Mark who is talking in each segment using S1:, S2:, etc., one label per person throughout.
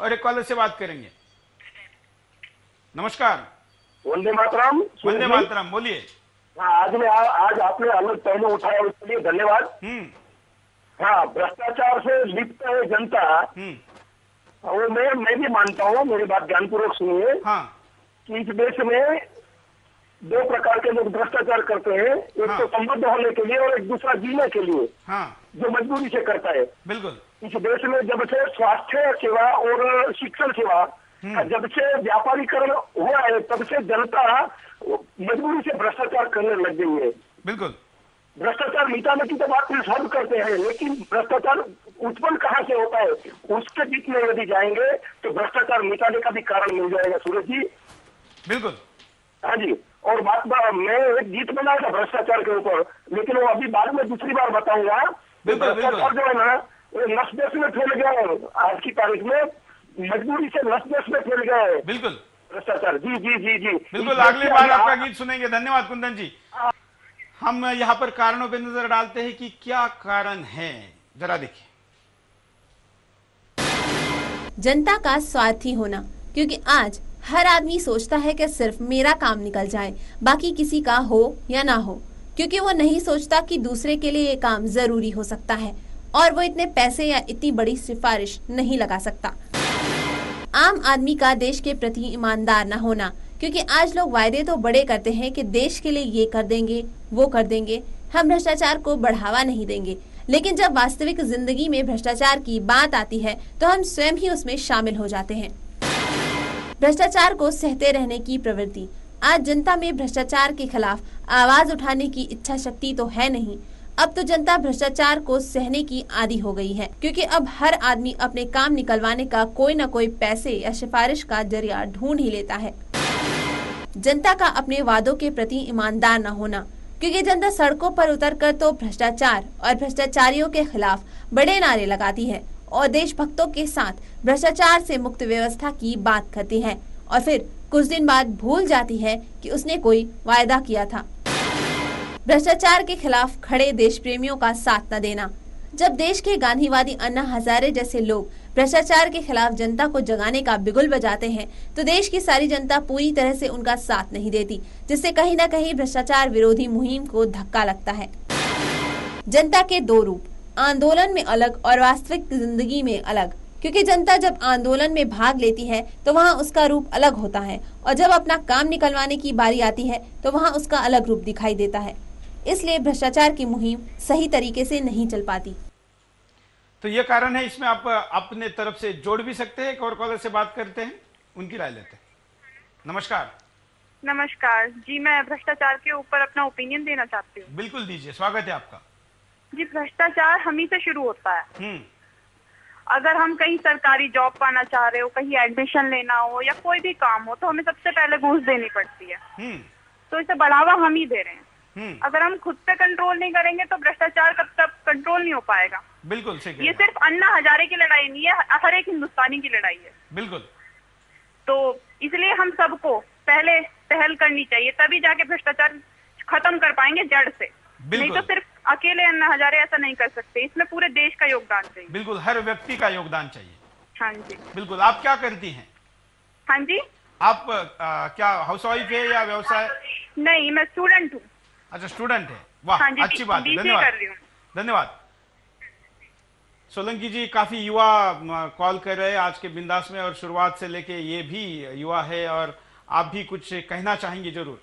S1: और एक कॉलर से बात करेंगे। नमस्कार।
S2: वंदे मातरम।
S1: वंदे मातरम, बोलिए।
S2: हाँ, आज आपने अलग पहलू उठाया, उसके लिए धन्यवाद। हाँ, भ्रष्टाचार से लिप्त है जनता, और मैं भी मानता हूँ, मेरी बात ध्यानपूर्वक सुनिए।
S1: हाँ।
S2: कि इस देश में दो प्रकार के लोग भ्रष्टाचार करते हैं, एक तो संबद्ध होने के लिए और एक दूसरा जीने के लिए, जो मजबूरी से करता है।
S1: बिल्कुल।
S2: इस देश में जब से स्वास्थ्य सेवा और शिक्षण सेवा जब से व्यापारीकरण हुआ है, तब से जनता मजबूरी से भ्रष्टाचार करने लग गई है।
S1: बिल्कुल।
S2: भ्रष्टाचार मिटाने की तो बात सब करते हैं, लेकिन भ्रष्टाचार उत्पन्न कहाँ से होता है, उसके बीच में यदि जाएंगे तो भ्रष्टाचार मिटाने का भी कारण मिल जाएगा। सूरज जी।
S1: बिल्कुल।
S2: हाँ जी। और मैं एक गीत बनाया था भ्रष्टाचार के ऊपर, लेकिन वो अभी बाद में दूसरी बार बताऊंगा। भ्रष्टाचार जो है ना, वो नस देश में फैल गया है। आज की तारीख में मजबूरी से नस देश में फैल गया है
S1: बिल्कुल
S2: भ्रष्टाचार। जी जी जी जी
S1: बिल्कुल। अगली बार आपका गीत सुनेंगे। धन्यवाद कुंदन जी। हम यहाँ पर कारणों पे नजर डालते हैं कि क्या कारण है, जरा देखिए।
S3: जनता का स्वार्थी होना, क्योंकि आज हर आदमी सोचता है कि सिर्फ मेरा काम निकल जाए, बाकी किसी का हो या ना हो, क्योंकि वो नहीं सोचता कि दूसरे के लिए ये काम जरूरी हो सकता है और वो इतने पैसे या इतनी बड़ी सिफारिश नहीं लगा सकता। आम आदमी का देश के प्रति ईमानदार न होना, क्योंकि आज लोग वायदे तो बड़े करते हैं कि देश के लिए ये कर देंगे, वो कर देंगे, हम भ्रष्टाचार को बढ़ावा नहीं देंगे, लेकिन जब वास्तविक जिंदगी में भ्रष्टाचार की बात आती है तो हम स्वयं ही उसमें शामिल हो जाते हैं। भ्रष्टाचार को सहते रहने की प्रवृत्ति। आज जनता में भ्रष्टाचार के खिलाफ आवाज उठाने की इच्छा शक्ति तो है नहीं। अब तो जनता भ्रष्टाचार को सहने की आदी हो गई है, क्योंकि अब हर आदमी अपने काम निकलवाने का कोई न कोई पैसे या सिफारिश का जरिया ढूंढ ही लेता है। जनता का अपने वादों के प्रति ईमानदार न होना, क्योंकि जनता सड़कों पर उतरकर तो भ्रष्टाचार और भ्रष्टाचारियों के खिलाफ बड़े नारे लगाती है और देशभक्तों के साथ भ्रष्टाचार से मुक्त व्यवस्था की बात करती है, और फिर कुछ दिन बाद भूल जाती है कि उसने कोई वायदा किया था। भ्रष्टाचार के खिलाफ खड़े देश प्रेमियों का साथ न देना। जब देश के गांधीवादी अन्ना हजारे जैसे लोग भ्रष्टाचार के खिलाफ जनता को जगाने का बिगुल बजाते हैं, तो देश की सारी जनता पूरी तरह से उनका साथ नहीं देती, जिससे कहीं न कहीं भ्रष्टाचार विरोधी मुहिम को धक्का लगता है। जनता के दो रूप, आंदोलन में अलग और वास्तविक जिंदगी में अलग, क्योंकि जनता जब आंदोलन में भाग लेती है तो वहाँ उसका रूप अलग होता है, और जब अपना काम निकलवाने की बारी आती है तो वहाँ उसका अलग रूप दिखाई देता है। इसलिए भ्रष्टाचार की मुहिम सही तरीके से नहीं चल पाती।
S1: तो ये कारण है। इसमें आप अपने तरफ से जोड़ भी सकते हैं। एक और कॉलर से बात करते हैं, उनकी राय लेते हैं। नमस्कार।
S4: नमस्कार जी, मैं भ्रष्टाचार के ऊपर अपना ओपिनियन देना चाहती हूँ।
S1: बिल्कुल दीजिए, स्वागत है आपका।
S4: जी, भ्रष्टाचार हम ही से शुरू होता है। अगर हम कहीं सरकारी जॉब पाना चाह रहे हो, कहीं एडमिशन लेना हो या कोई भी काम हो, तो हमें सबसे पहले घूस देनी पड़ती है। तो इसे बढ़ावा हम ही दे रहे हैं। अगर हम खुद पे कंट्रोल नहीं करेंगे तो भ्रष्टाचार कब तक कंट्रोल नहीं हो पाएगा।
S1: बिल्कुल सही।
S4: ये सिर्फ अन्ना हजारे की लड़ाई नहीं है, हर एक हिंदुस्तानी की लड़ाई है।
S1: बिल्कुल।
S4: तो इसलिए हम सबको पहले पहल करनी चाहिए, तभी जाके भ्रष्टाचार खत्म कर पाएंगे जड़ से। नहीं तो सिर्फ अकेले अन्ना हजारे ऐसा नहीं कर सकते, इसमें पूरे देश का योगदान चाहिए।
S1: बिल्कुल, हर व्यक्ति का योगदान चाहिए।
S4: हाँ जी।
S1: बिल्कुल। आप क्या करती हैं?
S4: हाँ जी।
S1: आप क्या हाउसवाइफ है या व्यवसाय?
S4: नहीं, मैं स्टूडेंट हूँ।
S1: अच्छा, स्टूडेंट है। वाह,
S4: हाँ
S1: अच्छी बात है। धन्यवाद। धन्यवाद। सोलंकी जी काफी युवा कॉल कर रहे हैं आज के बिंदास में, और शुरुआत से लेके ये भी युवा है, और आप भी कुछ कहना चाहेंगे जरूर।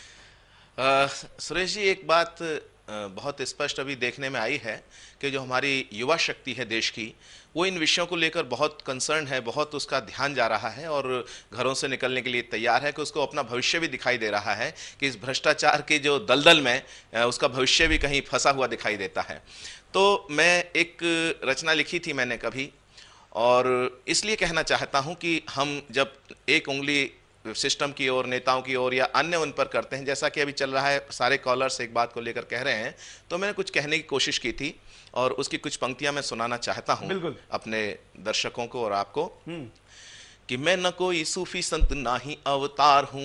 S5: सुरेश जी, एक बात बहुत स्पष्ट अभी देखने में आई है कि जो हमारी युवा शक्ति है देश की, वो इन विषयों को लेकर बहुत कंसर्न है, बहुत उसका ध्यान जा रहा है और घरों से निकलने के लिए तैयार है, कि उसको अपना भविष्य भी दिखाई दे रहा है कि इस भ्रष्टाचार के जो दलदल में उसका भविष्य भी कहीं फंसा हुआ दिखाई देता है। तो मैं एक रचना लिखी थी मैंने कभी, और इसलिए कहना चाहता हूँ कि हम जब एक उंगली सिस्टम की ओर, नेताओं की ओर या अन्य उन पर करते हैं, जैसा कि अभी चल रहा है, सारे कॉलर्स एक बात को लेकर कह रहे हैं, तो मैंने कुछ कहने की कोशिश की थी और उसकी कुछ पंक्तियां मैं सुनाना चाहता हूं अपने दर्शकों को और आपको। कि मैं न कोई सूफी संत ना ही अवतार हूं,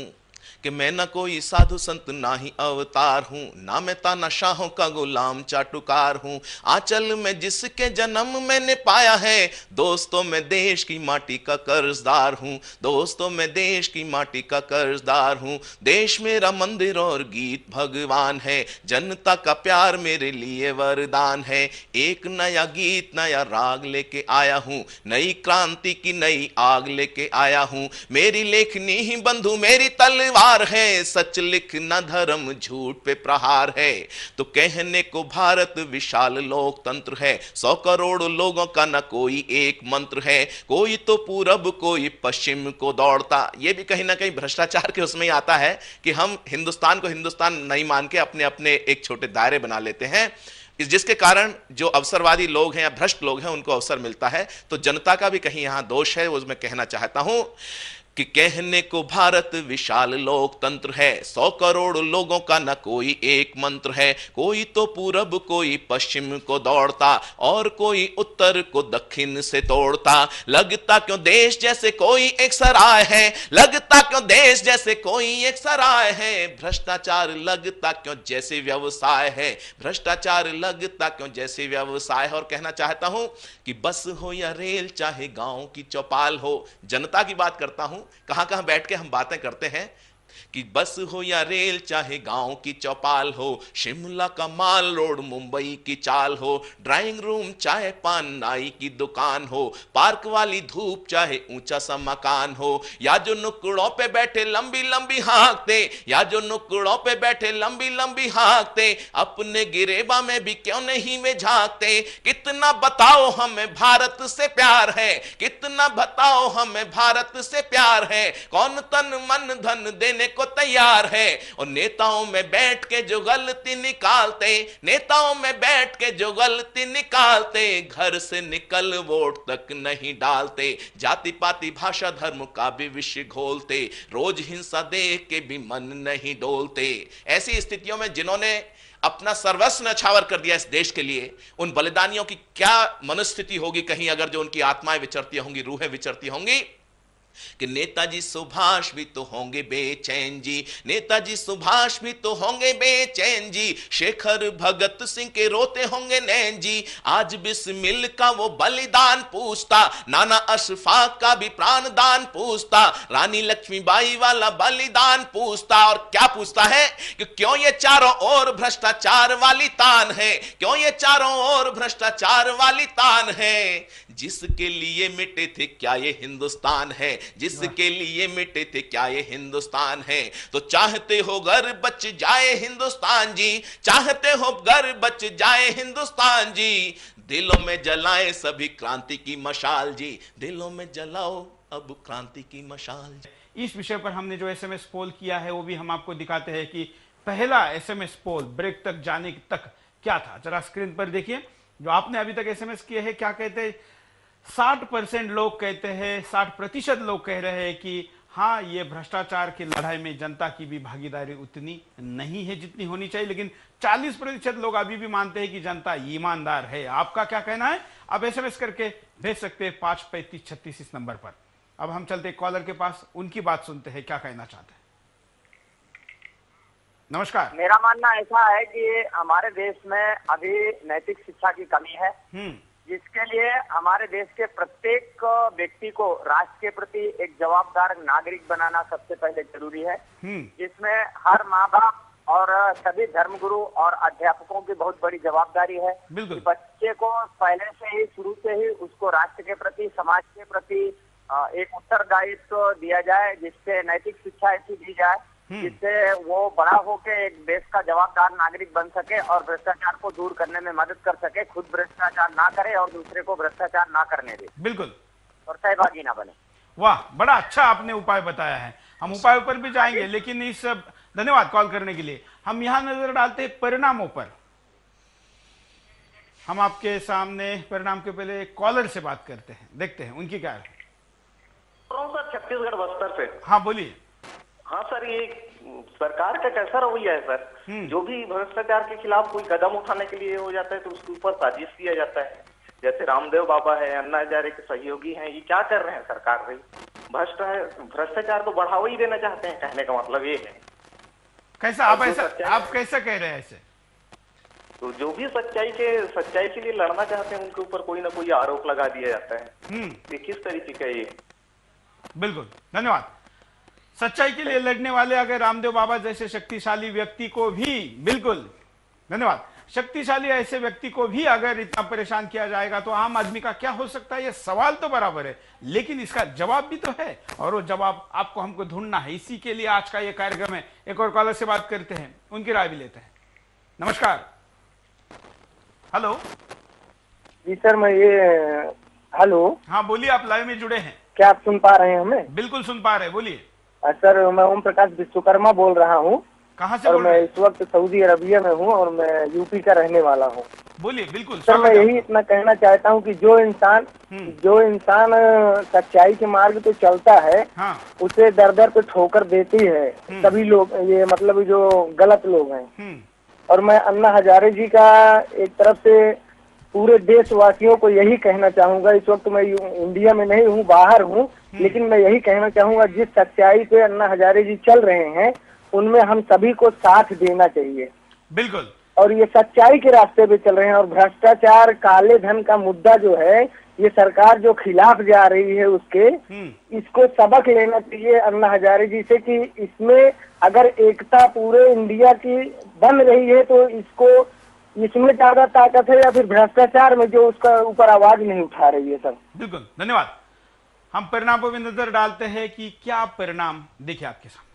S5: कि मैं न कोई साधु संत ना ही अवतार हूं, ना मैं तानाशाहों का गुलाम चाटुकार हूं। आंचल में जिसके जन्म मैंने पाया है, दोस्तों मैं देश की माटी का कर्जदार हूं, दोस्तों मैं देश की माटी का कर्जदार हूं। देश मेरा मंदिर और गीत भगवान है, जनता का प्यार मेरे लिए वरदान है। एक नया गीत नया राग लेके आया हूं, नई क्रांति की नई आग लेके आया हूं। मेरी लेखनी ही बंधु मेरी तलवार है, सच लिखना धर्म झूठ पे प्रहार है। तो कहने को भारत विशाल लोकतंत्र है, 100 करोड़ लोगों का न कोई एक मंत्र है। कोई तो पूरब कोई पश्चिम को दौड़ता, ये भी कहीं ना कहीं भ्रष्टाचार के उसमें ही आता है कि हम हिंदुस्तान को हिंदुस्तान नहीं मान के अपने अपने एक छोटे दायरे बना लेते हैं, जिसके कारण जो अवसरवादी लोग हैं या भ्रष्ट लोग हैं उनको अवसर मिलता है। तो जनता का भी कहीं यहां दोष है, वो मैं कहना चाहता हूं कि कहने को भारत विशाल लोकतंत्र है, 100 करोड़ लोगों का न कोई एक मंत्र है। कोई तो पूरब कोई पश्चिम को दौड़ता, और कोई उत्तर को दक्षिण से तोड़ता। लगता क्यों देश जैसे कोई एक सराय है, लगता क्यों देश जैसे कोई एक सराय है। भ्रष्टाचार लगता क्यों जैसे व्यवसाय है, भ्रष्टाचार लगता क्यों जैसे व्यवसाय है। और कहना चाहता हूं कि बस हो या रेल चाहे गांव की चौपाल हो, जनता की बात करता हूं, कहां कहां बैठ के हम बातें करते हैं कि बस हो या रेल चाहे गांव की चौपाल हो, शिमला का माल रोड मुंबई की चाल हो, ड्राइंग रूम चाहे पान नाई की दुकान हो, पार्क वाली धूप चाहे ऊंचा सा मकान हो, या जो नुक्कड़ों पे बैठे लंबी लंबी हाँकते, या जो नुक्कड़ों पे बैठे लंबी लंबी हाँकते, अपने गिरेबा में भी क्यों नहीं वे झांकते। कितना बताओ हमें भारत से प्यार है, कितना बताओ हमें भारत से प्यार है। कौन तन मन धन देने को तैयार है। और नेताओं में बैठ के जो गलती निकालते, नेताओं में बैठ के जो गलती निकालते, घर से निकल वोट तक नहीं डालते। जाति पाति भाषा धर्म का भी विषय घोलते, रोज हिंसा देख के भी मन नहीं डोलते। ऐसी स्थितियों में जिन्होंने अपना सर्वस्व न्यौछावर कर दिया इस देश के लिए, उन बलिदानियों की क्या मनस्थिति होगी कहीं अगर जो उनकी आत्माएं विचरती होंगी, रूहें विचरती होंगी कि नेताजी सुभाष भी तो होंगे बेचैन जी, नेताजी सुभाष भी तो होंगे बेचैन जी, शेखर भगत सिंह के रोते होंगे नैन जी। आज बिस्मिल का वो बलिदान पूछता, नाना अशफाक का भी प्राणदान पूछता, रानी लक्ष्मीबाई वाला बलिदान पूछता। और क्या पूछता है कि क्यों ये चारों ओर भ्रष्टाचार वाली तान है, क्यों ये चारों ओर भ्रष्टाचार वाली तान है। जिसके लिए मिटे थे क्या ये हिंदुस्तान है, जिसके लिए मिटे थे क्या ये हिंदुस्तान है। तो चाहते हो घर बच जाए हिंदुस्तान जी, चाहते हो घर बच जाए हिंदुस्तान जी, दिलों में जलाए सभी क्रांति की मशाल जी, दिलों में जलाओ अब क्रांति की मशाल जी।
S1: इस विषय पर हमने जो एसएमएस पोल किया है वो भी हम आपको दिखाते हैं कि पहला एसएमएस पोल ब्रेक तक जाने तक क्या था। जरा स्क्रीन पर देखिए जो आपने अभी तक एसएमएस किए हैं। क्या कहते हैं 60% लोग कहते हैं, 60% लोग कह रहे हैं कि हाँ ये भ्रष्टाचार की लड़ाई में जनता की भी भागीदारी उतनी नहीं है जितनी होनी चाहिए, लेकिन 40% लोग अभी भी मानते हैं कि जनता ईमानदार है। आपका क्या कहना है? आप एसएमएस करके भेज सकते हैं 53536 इस नंबर पर। अब हम चलते कॉलर के पास, उनकी बात सुनते हैं क्या कहना चाहते हैं। नमस्कार।
S6: मेरा मानना ऐसा है कि हमारे देश में अभी नैतिक शिक्षा की कमी है, जिसके लिए हमारे देश के प्रत्येक व्यक्ति को राष्ट्र के प्रति एक जवाबदार नागरिक बनाना सबसे पहले जरूरी है, जिसमें हर माँ बाप और सभी धर्मगुरु और अध्यापकों की बहुत बड़ी जवाबदारी है। बच्चे को पहले से ही शुरू से ही उसको राष्ट्र के प्रति समाज के प्रति एक उत्तरदायित्व दिया जाए, जिससे नैतिक शिक्षा ऐसी दी जाए जिससे वो बड़ा होकर एक देश का जवाबदार नागरिक बन सके और भ्रष्टाचार को दूर करने में मदद कर सके, खुद भ्रष्टाचार ना करे और दूसरे को भ्रष्टाचार ना करने दे।
S1: बिल्कुल।
S6: और सहभागी ना बने।
S1: वाह, बड़ा अच्छा आपने उपाय बताया है। हम उपायों पर भी जाएंगे, लेकिन इस धन्यवाद कॉल करने के लिए। हम यहाँ नजर डालते हैं परिणामों पर। हम आपके सामने परिणाम के पहले कॉलर से बात करते हैं, देखते हैं उनकी क्या है।
S7: सर छत्तीसगढ़ बस्तर से।
S1: हाँ बोलिए।
S7: हाँ सर, ये सरकार का कैसा रवैया है सर? जो भी भ्रष्टाचार के खिलाफ कोई कदम उठाने के लिए हो जाता है तो उसके ऊपर साजिश किया जाता है। जैसे रामदेव बाबा है, अन्ना हजारे के सहयोगी हैं, ये क्या कर रहे हैं सरकार भाई? भ्रष्टाचार तो बढ़ावा ही देना चाहते हैं, कहने का मतलब ये है।
S1: कैसा आप कैसा कह रहे हैं ऐसे?
S7: तो जो भी सच्चाई के लिए लड़ना चाहते हैं उनके ऊपर कोई ना कोई आरोप लगा दिया जाता है। ये किस तरीके का ये?
S1: बिल्कुल, धन्यवाद। सच्चाई के लिए लड़ने वाले अगर रामदेव बाबा जैसे शक्तिशाली व्यक्ति को भी, बिल्कुल धन्यवाद, शक्तिशाली ऐसे व्यक्ति को भी अगर इतना परेशान किया जाएगा तो आम आदमी का क्या हो सकता है? ये सवाल तो बराबर है, लेकिन इसका जवाब भी तो है, और वो जवाब आपको हमको ढूंढना है। इसी के लिए आज का ये कार्यक्रम है। एक और कॉलर से बात करते हैं, उनकी राय भी लेते हैं। नमस्कार। हेलो
S8: जी सर, मैं ये हेलो,
S1: हाँ बोलिए, आप लाइव में जुड़े हैं।
S8: क्या आप सुन पा रहे हैं हमें?
S1: बिल्कुल सुन पा रहे हैं, बोलिए।
S8: सर, मैं ओम प्रकाश विश्वकर्मा बोल रहा हूँ।
S1: कहाँ से
S8: और
S1: बोल रहे
S8: मैं
S1: हैं?
S8: इस वक्त सऊदी अरबिया में हूँ और मैं यूपी का रहने वाला हूँ।
S1: बोलिए। बिल्कुल
S8: सर, मैं यही इतना कहना चाहता हूँ कि जो इंसान सच्चाई के मार्ग पे चलता है,
S1: हाँ।
S8: उसे दर दर पे ठोकर देती है सभी लोग, ये मतलब जो गलत लोग हैं। और मैं अन्ना हजारे जी का एक तरफ से पूरे देशवासियों को यही कहना चाहूंगा, इस वक्त मैं इंडिया में नहीं हूँ, बाहर हूँ, लेकिन मैं यही कहना चाहूंगा, जिस सच्चाई पे अन्ना हजारे जी चल रहे हैं उनमें हम सभी को साथ देना चाहिए।
S1: बिल्कुल।
S8: और ये सच्चाई के रास्ते पे चल रहे हैं। और भ्रष्टाचार, काले धन का मुद्दा जो है, ये सरकार जो खिलाफ जा रही है उसके, इसको सबक लेना चाहिए अन्ना हजारे जी से कि इसमें अगर एकता पूरे इंडिया की बन रही है तो इसमें ज्यादा ताकत है या फिर भ्रष्टाचार में जो उसका ऊपर आवाज नहीं उठा रही है। सर
S1: बिल्कुल, धन्यवाद। हम परिणामों में नजर डालते हैं कि क्या परिणाम दिखे आपके सामने।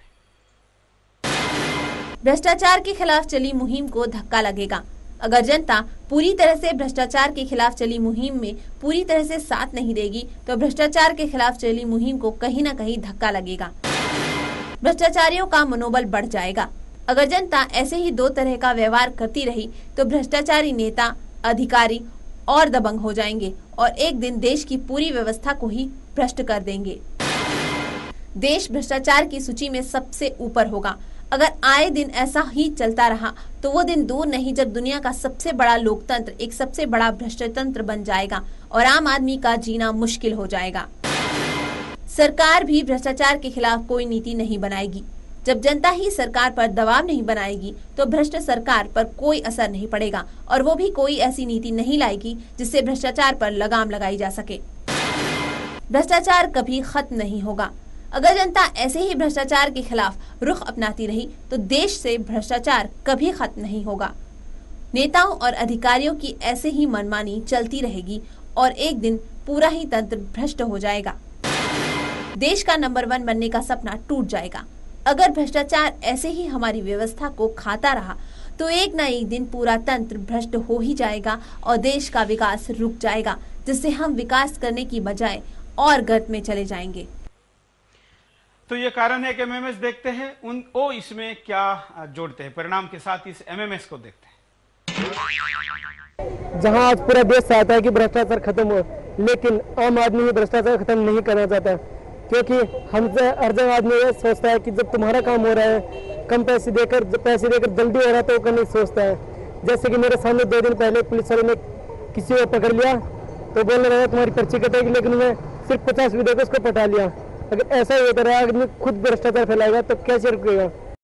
S3: भ्रष्टाचार के खिलाफ चली मुहिम को धक्का लगेगा। अगर जनता पूरी तरह से भ्रष्टाचार के खिलाफ चली मुहिम में पूरी तरह से साथ नहीं देगी तो भ्रष्टाचार के खिलाफ चली मुहिम को कहीं न कहीं धक्का लगेगा। भ्रष्टाचारियों का मनोबल बढ़ जाएगा। अगर जनता ऐसे ही दो तरह का व्यवहार करती रही तो भ्रष्टाचारी नेता, अधिकारी और दबंग हो जाएंगे और एक दिन देश की पूरी व्यवस्था को ही भ्रष्ट कर देंगे। देश भ्रष्टाचार की सूची में सबसे ऊपर होगा। अगर आए दिन ऐसा ही चलता रहा तो वो दिन दूर नहीं जब दुनिया का सबसे बड़ा लोकतंत्र एक सबसे बड़ा भ्रष्टतंत्र बन जाएगा और आम आदमी का जीना मुश्किल हो जाएगा। सरकार भी भ्रष्टाचार के खिलाफ कोई नीति नहीं बनाएगी। जब जनता ही सरकार पर दबाव नहीं बनाएगी तो भ्रष्ट सरकार पर कोई असर नहीं पड़ेगा और वो भी कोई ऐसी नीति नहीं लाएगी जिससे भ्रष्टाचार पर लगाम लगाई जा सके। भ्रष्टाचार कभी खत्म नहीं होगा। अगर जनता ऐसे ही भ्रष्टाचार के खिलाफ रुख अपनाती रही तो देश से भ्रष्टाचार कभी खत्म नहीं होगा। नेताओं और अधिकारियों की ऐसे ही मनमानी चलती रहेगी और एक दिन पूरा ही तंत्र भ्रष्ट हो जाएगा। देश का नंबर 1 बनने का सपना टूट जाएगा। अगर भ्रष्टाचार ऐसे ही हमारी व्यवस्था को खाता रहा तो एक न एक दिन पूरा तंत्र भ्रष्ट हो ही जाएगा और देश का विकास रुक जाएगा, जिससे हम विकास करने की बजाय और गर्त में चले जाएंगे।
S1: तो ये कारण है कि एमएमएस देखते हैं वो इसमें क्या जोड़ते हैं। परिणाम के साथ इस एमएमएस को देखते हैं।
S9: जहां आज पूरा देश चाहता है कि भ्रष्टाचार खत्म हो, लेकिन आम आदमी भी भ्रष्टाचार खत्म नहीं करना चाहता, क्योंकि हमसे अर्जन आदमी ये सोचता है कि जब तुम्हारा काम हो रहा है, कम पैसे देकर जल्दी हो रहा है तो वो करने सोचता है। जैसे कि मेरे सामने 2 दिन पहले पुलिस वाले ने किसी को पकड़ लिया तो बोलने लगा तुम्हारी पर्ची कटेगी, लेकिन मैं सिर्फ 50 भी देकर उसको पटा लिया। अगर ऐसा ही होता रहा, आदमी खुद भ्रष्टाचार फैलाएगा तो कैसे रुकेगा।